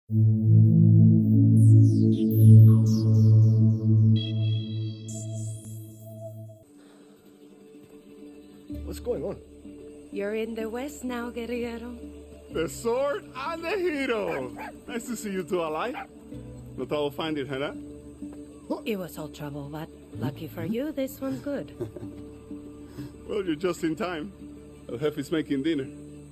What's going on? You're in the West now, guerrillero. The sword and the hero. Nice to see you two alive. No trouble finding her, huh? It was all trouble, but lucky for you, this one's good. Well, you're just in time. El Jefe's making dinner.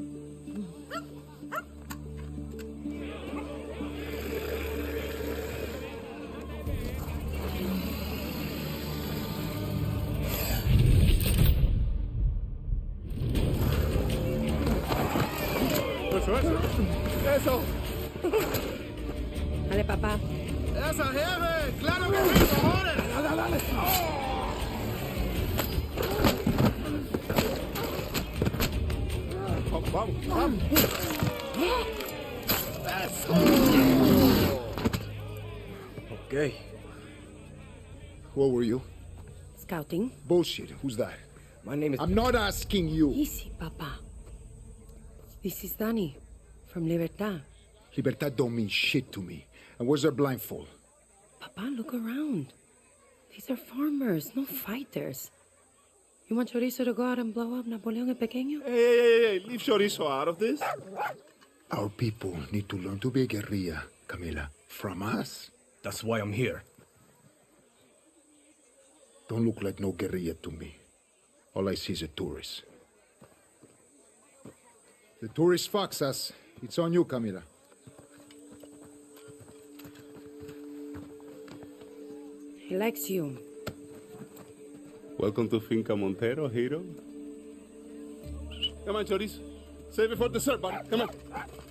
Eso. Dale, papá. Esa, jefe. Claro que sí, favores. Dale, dale. Vamos, vamos. Okay. What were you? Scouting. Bullshit. Who's that? My name is... I'm not asking you. Easy, papa. This is Dani, from Libertad. Libertad don't mean shit to me. And where's their blindfold? Papa, look around. These are farmers, no fighters. You want Chorizo to go out and blow up Napoleon el Pequeño? Hey, leave Chorizo out of this. Our people need to learn to be a guerrilla, Camila. From us. That's why I'm here. Don't look like no guerrilla to me. All I see is a tourist. The tourist fucks us. It's on you, Camila. He likes you. Welcome to Finca Montero, hero. Come on, Chorizo. Save it for dessert, buddy. Come on.